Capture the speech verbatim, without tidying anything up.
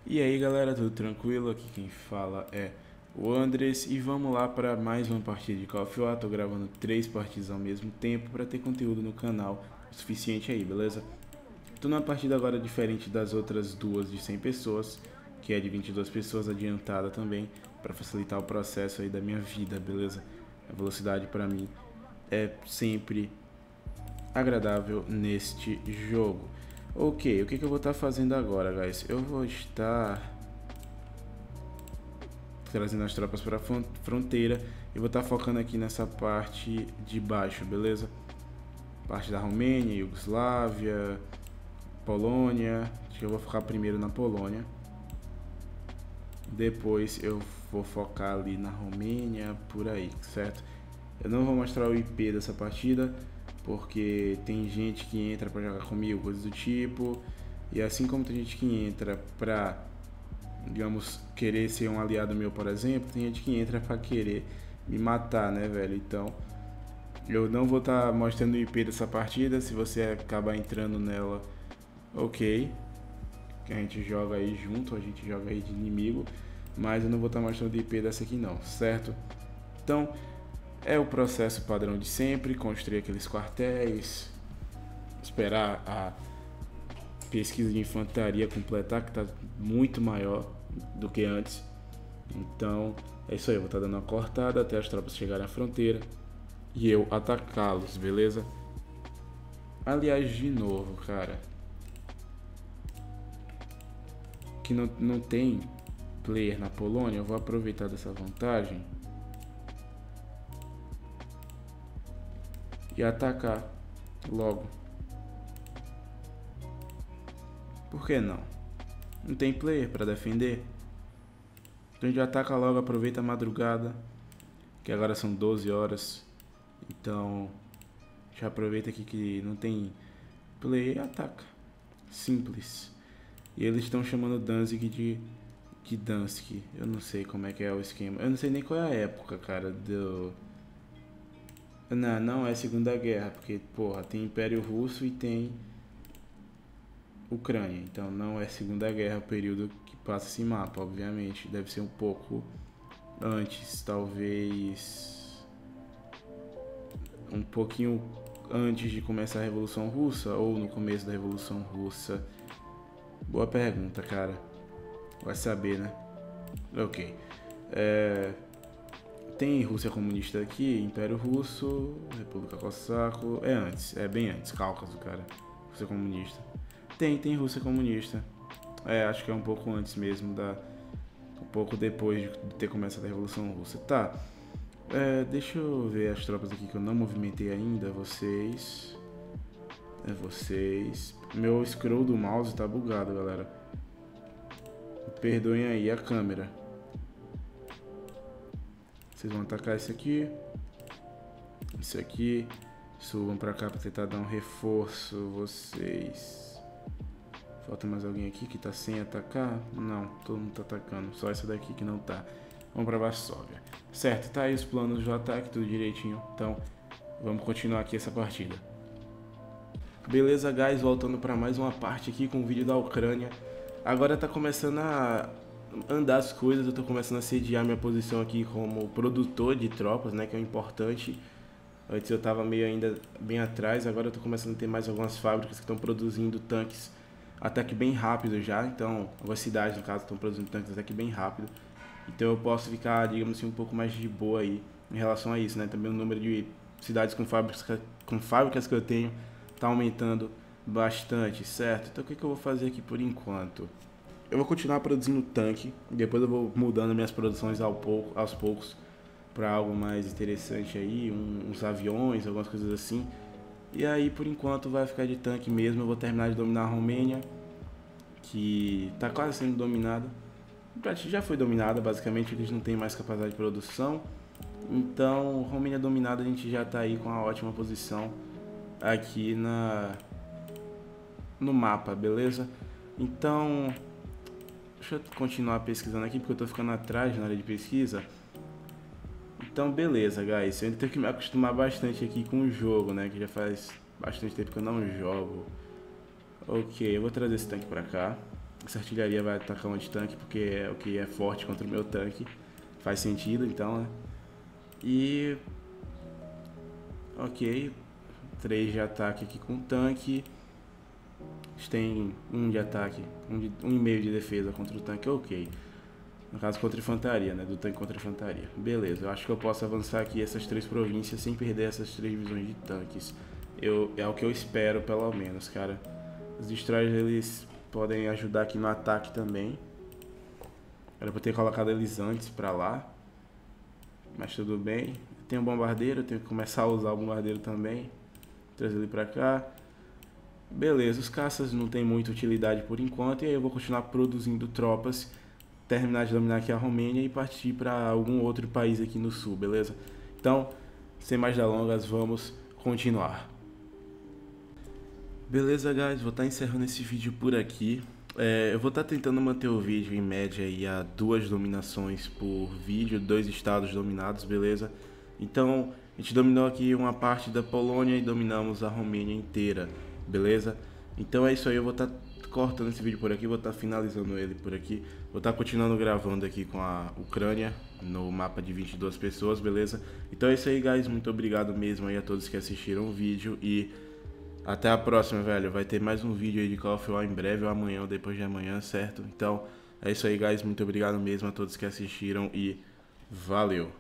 E aí galera, tudo tranquilo? Aqui quem fala é o Andres e vamos lá para mais uma partida de Call of War. Tô gravando três partidas ao mesmo tempo para ter conteúdo no canal o suficiente aí, beleza? Tô numa partida agora diferente das outras duas de cem pessoas, que é de vinte e duas pessoas, adiantada também, para facilitar o processo aí da minha vida, beleza? A velocidade para mim é sempre agradável neste jogo. Ok, o que, que eu vou estar fazendo agora, guys? Eu vou estar trazendo as tropas para a fronteira e vou estar focando aqui nessa parte de baixo, beleza? Parte da Romênia, Iugoslávia, Polônia. Acho que eu vou focar primeiro na Polônia. Depois eu vou focar ali na Romênia, por aí, certo? Eu não vou mostrar o I P dessa partida, porque tem gente que entra para jogar comigo, coisas do tipo, e assim como tem gente que entra para, digamos, querer ser um aliado meu, por exemplo, tem gente que entra para querer me matar, né, velho? Então, eu não vou estar tá mostrando o I P dessa partida. Se você acabar entrando nela, ok, que a gente joga aí junto, a gente joga aí de inimigo, mas eu não vou estar tá mostrando o I P dessa aqui não, certo? Então, é o processo padrão de sempre: construir aqueles quartéis, esperar a pesquisa de infantaria completar, que está muito maior do que antes. Então é isso aí, eu vou estar tá dando uma cortada até as tropas chegarem à fronteira e eu atacá-los, beleza? Aliás, de novo, cara, que não, não tem player na Polônia, eu vou aproveitar dessa vantagem e atacar logo. Por que não? Não tem player para defender? Então a gente ataca logo, aproveita a madrugada, que agora são doze horas. Então já aproveita aqui que não tem player e ataca. Simples. E eles estão chamando Danzig de Gdansk. Eu não sei como é que é o esquema. Eu não sei nem qual é a época, cara, do... Não, não é Segunda Guerra, porque, porra, tem Império Russo e tem Ucrânia. Então não é Segunda Guerra o período que passa esse mapa, obviamente. Deve ser um pouco antes, talvez um pouquinho antes de começar a Revolução Russa ou no começo da Revolução Russa. Boa pergunta, cara. Vai saber, né? Ok. É... Tem Rússia comunista aqui, Império Russo, República Cosaco. É antes, é bem antes, Cáucaso, cara. Rússia comunista. Tem, tem Rússia comunista. É, acho que é um pouco antes mesmo, da, um pouco depois de ter começado a Revolução Russa. Tá, é, deixa eu ver as tropas aqui que eu não movimentei ainda. Vocês. É vocês. Meu scroll do mouse tá bugado, galera. Perdoem aí a câmera. Vocês vão atacar esse aqui, esse aqui, subam pra cá pra tentar dar um reforço. Vocês... Falta mais alguém aqui que tá sem atacar? Não, todo mundo tá atacando, só essa daqui que não tá. Vamos pra Varsóvia. Certo, tá aí os planos do ataque, tudo direitinho. Então, vamos continuar aqui essa partida. Beleza, guys, voltando pra mais uma parte aqui com o vídeo da Ucrânia. Agora tá começando a andar as coisas, eu tô começando a sediar minha posição aqui como produtor de tropas, né, que é o importante. Antes eu tava meio ainda bem atrás, agora eu tô começando a ter mais algumas fábricas que estão produzindo tanques até que bem rápido já. Então, algumas cidades, no caso, estão produzindo tanques até que bem rápido. Então eu posso ficar, digamos assim, um pouco mais de boa aí em relação a isso, né? Também o número de cidades com fábricas, com fábricas que eu tenho tá aumentando bastante, certo? Então o que, que eu vou fazer aqui por enquanto? Eu vou continuar produzindo tanque, depois eu vou mudando minhas produções ao pouco, aos poucos para algo mais interessante aí, um, uns aviões, algumas coisas assim. E aí por enquanto vai ficar de tanque mesmo. Eu vou terminar de dominar a Romênia, que tá quase sendo dominada. Já foi dominada, basicamente, eles não têm mais capacidade de produção. Então, Romênia dominada, a gente já tá aí com uma ótima posição aqui na no mapa, beleza? Então, deixa eu continuar pesquisando aqui, porque eu tô ficando atrás na área de pesquisa. Então, beleza, guys. Eu ainda tenho que me acostumar bastante aqui com o jogo, né? Que já faz bastante tempo que eu não jogo. Ok, eu vou trazer esse tanque pra cá. essa artilharia vai atacar um anti-tanque, porque é o que é forte contra o meu tanque. Faz sentido, então, né? E... ok, três de ataque aqui com o tanque. Eles têm um de ataque, um, de, um e meio de defesa contra o tanque, ok. No caso contra a infantaria, né? Do tanque contra a infantaria. Beleza, eu acho que eu posso avançar aqui essas três províncias sem perder essas três divisões de tanques. Eu, é o que eu espero, pelo menos, cara. Os destroyers, eles podem ajudar aqui no ataque também. Era pra ter colocado eles antes pra lá. Mas tudo bem. Tem um bombardeiro, eu tenho que começar a usar o bombardeiro também. Trazer ele pra cá. Beleza, os caças não tem muita utilidade por enquanto. E aí eu vou continuar produzindo tropas. Terminar de dominar aqui a Romênia e partir para algum outro país aqui no sul, beleza? Então, sem mais delongas, vamos continuar. Beleza, guys, vou estar encerrando esse vídeo por aqui. É, eu vou estar tentando manter o vídeo em média aí a duas dominações por vídeo, dois estados dominados, beleza? Então, a gente dominou aqui uma parte da Polônia e dominamos a Romênia inteira, beleza? Então é isso aí, eu vou estar cortando esse vídeo por aqui, vou estar finalizando ele por aqui. Vou estar continuando gravando aqui com a Ucrânia no mapa de vinte e duas pessoas, beleza? Então é isso aí, guys, muito obrigado mesmo aí a todos que assistiram o vídeo e até a próxima, velho. Vai ter mais um vídeo aí de Call of War em breve, ou amanhã ou depois de amanhã, certo? Então é isso aí, guys, muito obrigado mesmo a todos que assistiram e valeu!